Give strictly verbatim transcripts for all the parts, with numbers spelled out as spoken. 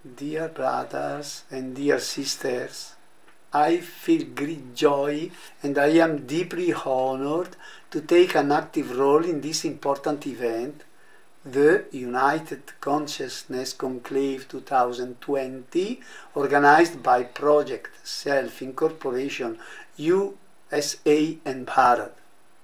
Dear brothers and dear sisters, I feel great joy and I am deeply honored to take an active role in this important event, the United Consciousness Conclave two thousand twenty, organized by Project Self Incorporation U S A and Bharat.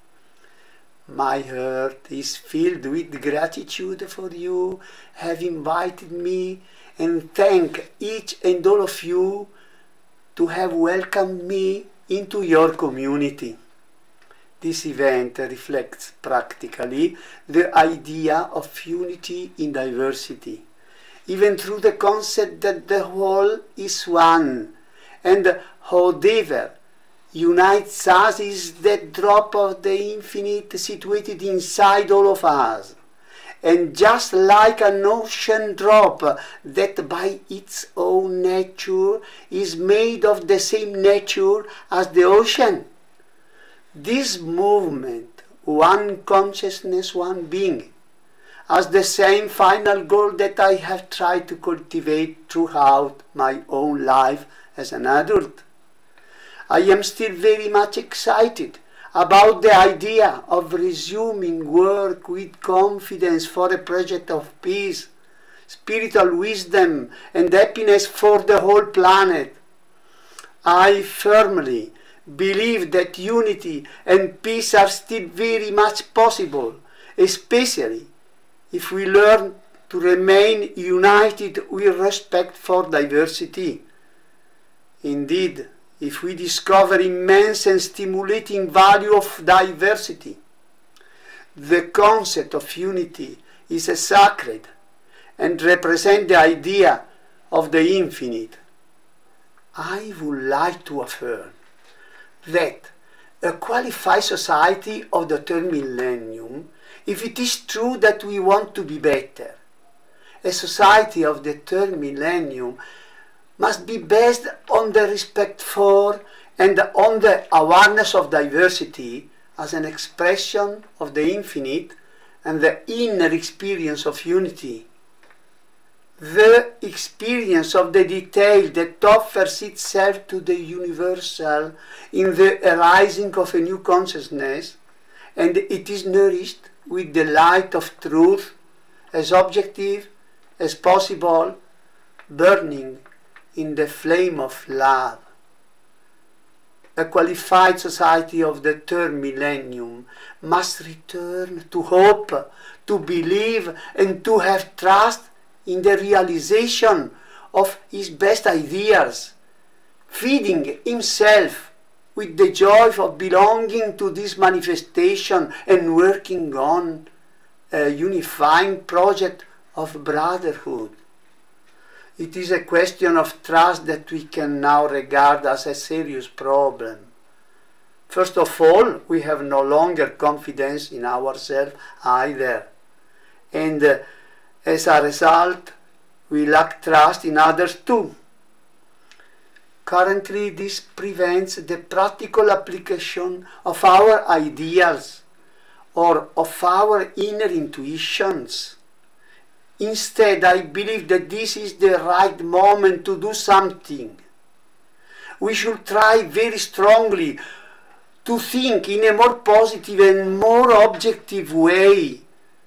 My heart is filled with gratitude for you have invited me, and thank each and all of you to have welcomed me into your community. This event reflects practically the idea of unity in diversity, even through the concept that the whole is one, and whatever unites us is that drop of the infinite situated inside all of us. And just like an ocean drop that by its own nature is made of the same nature as the ocean, this movement, one consciousness, one being, has the same final goal that I have tried to cultivate throughout my own life as an adult. I am still very much excited about the idea of resuming work with confidence for a project of peace, spiritual wisdom, and happiness for the whole planet. I firmly believe that unity and peace are still very much possible, especially if we learn to remain united with respect for diversity. Indeed, if we discover immense and stimulating value of diversity, the concept of unity is a sacred and represents the idea of the infinite. I would like to affirm that a qualified society of the third millennium, if it is true that we want to be better, a society of the third millennium must be based on the respect for and on the awareness of diversity as an expression of the infinite and the inner experience of unity. The experience of the detail that offers itself to the universal in the arising of a new consciousness, and it is nourished with the light of truth as objective as possible, burning in the flame of love. A qualified society of the third millennium must return to hope, to believe, and to have trust in the realization of his best ideas, feeding himself with the joy of belonging to this manifestation and working on a unifying project of brotherhood. It is a question of trust that we can now regard as a serious problem. First of all, we have no longer confidence in ourselves either, and uh, as a result, we lack trust in others too. Currently, this prevents the practical application of our ideals or of our inner intuitions. Instead, I believe that this is the right moment to do something. We should try very strongly to think in a more positive and more objective way,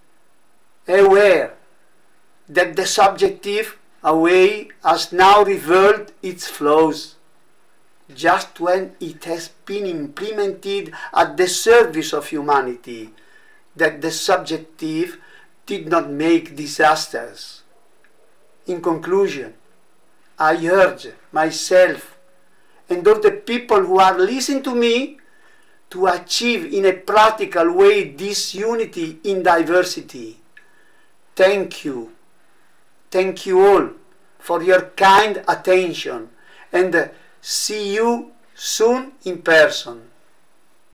aware that the subjective away has now revealed its flaws, just when it has been implemented at the service of humanity, that the subjective did not make disasters. In conclusion, I urge myself and all the people who are listening to me to achieve in a practical way this unity in diversity. Thank you. Thank you all for your kind attention, and see you soon in person.